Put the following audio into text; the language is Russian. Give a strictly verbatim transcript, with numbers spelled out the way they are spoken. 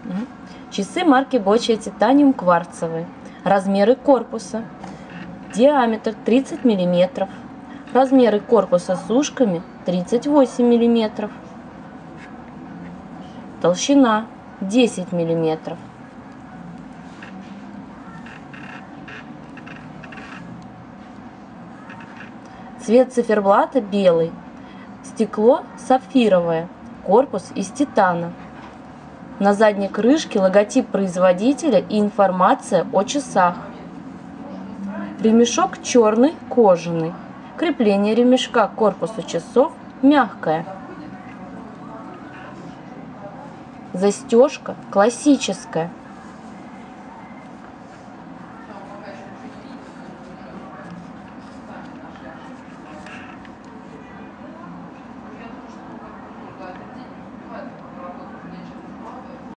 Часы марки Bocia Titanium кварцевые. Размеры корпуса. Диаметр тридцать миллиметров. Размеры корпуса с ушками тридцать восемь миллиметров. Толщина десять миллиметров. Цвет циферблата белый. Стекло сапфировое. Корпус из титана. На задней крышке логотип производителя и информация о часах. Ремешок черный, кожаный. Крепление ремешка к корпусу часов мягкое. Застежка классическая.